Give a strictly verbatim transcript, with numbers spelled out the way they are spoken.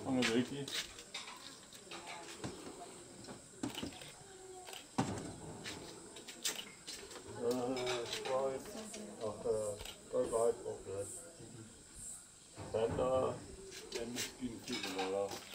On er vigtig. Goodbye, Panda, den Skin-Typen, oder?